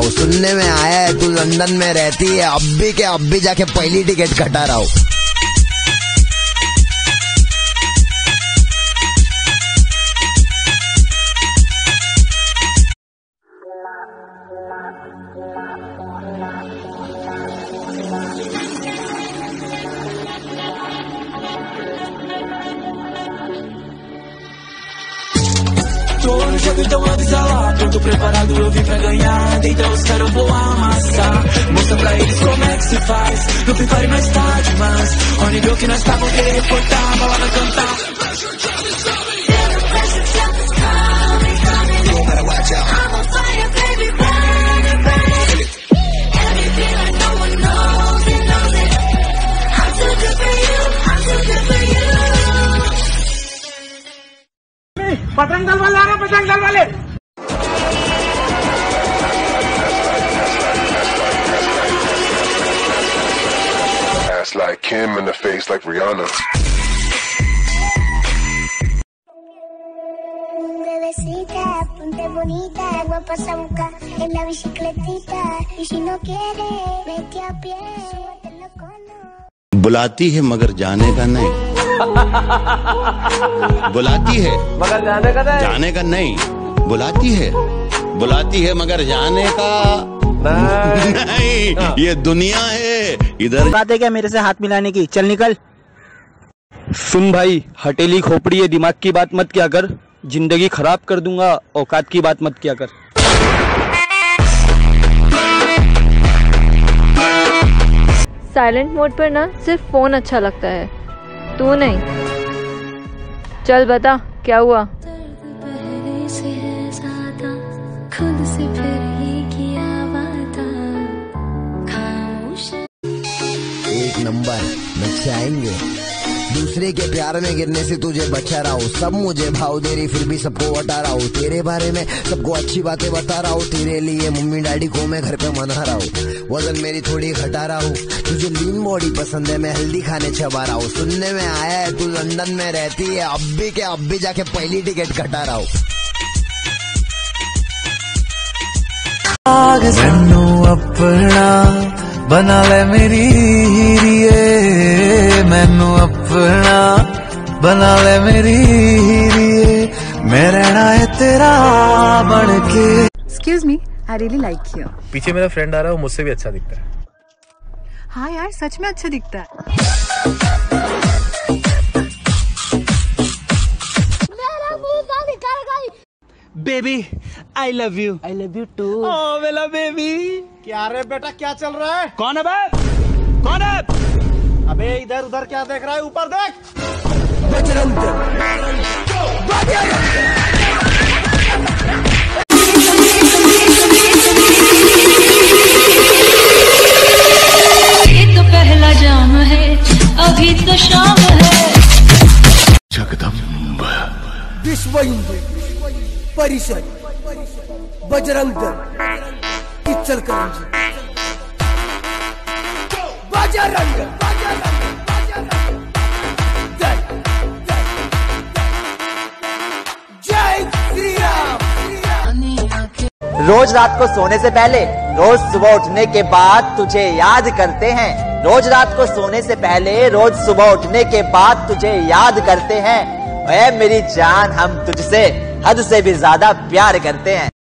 हूँ। सुनने में आया है तू लंदन में रहती है, अब भी जाके पहली टिकट कटा रहा हूँ। Tô no jogo, então avisa lá. Pronto, preparado, eu vim pra ganhar. Então os caras vou amassar. Mostra pra eles como é que se faz. No Free Fire nós tá demais. Ó o nível que nós tá, vão querer reportar. A bala vai cantar. पतंग दल वाले आ रहे, पतंग दल वाले। Ass like Kim in the face like Rihanna. Bebecita, ponte bonita, guapa esa boca en la bicicletita. Y si no quiere, vete a pie, súbete la cono. बुलाती है मगर जाने का नहीं। बुलाती है मगर जाने का नहीं। बुलाती है मगर जाने का नहीं। ये दुनिया है, इधर बात है क्या मेरे से हाथ मिलाने की? चल निकल। सुन भाई, हटेली खोपड़ी है, दिमाग की बात मत किया कर, जिंदगी खराब कर दूंगा। औकात की बात मत किया कर। साइलेंट मोड पर ना सिर्फ फोन अच्छा लगता है, तू नहीं। चल बता क्या हुआ? पहले से ज्यादा खुद से फिर ही किया वादा, खामोश। एक नंबर बच्चे आएंगे, दूसरे के प्यार में गिरने से तुझे बचा रहा हूँ। सब मुझे भाव दे रही फिर भी सबको हटा रहा हूँ। तेरे बारे में सबको अच्छी बातें बता रहा हूँ। तेरे लिए मम्मी डैडी को मैं घर पे मना रहा हूँ। वजन मेरी थोड़ी घटा रहा हूँ। तुझे लीन बॉडी पसंद है, मैं हेल्दी खाने चबा रहा हूँ। सुनने में आया है तू लंदन में रहती है, अब भी जाके पहली टिकट कटा रहा हूँ। मैनू अपना बना ले मेरी हीरिए, मैनू अपना बना ले मेरी हीरिए, मैं रहना है तेरा बन के। Excuse me, I really like you. पीछे मेरा फ्रेंड आ रहा है, वो मुझसे भी अच्छा दिखता है। हाँ यार, सच में अच्छा दिखता है। Baby I love you. I love you too. ओ मेरा बेबी। क्या रे बेटा, क्या चल रहा है? कौन है बे? कौन है? अबे इधर उधर क्या देख रहा है? ऊपर देख। ये तो पहला जाम है, अभी तो शाम है। जगदम्ब विश्व हिंदू परिषद बजरंग दल इचलकरंजी। बजरंग दल, जय श्री राम। रोज रात को सोने से पहले, रोज सुबह उठने के बाद तुझे याद करते हैं। रोज रात को सोने से पहले, रोज सुबह उठने के बाद तुझे याद करते हैं। ऐ मेरी जान, हम तुझसे हद से भी ज्यादा प्यार करते हैं।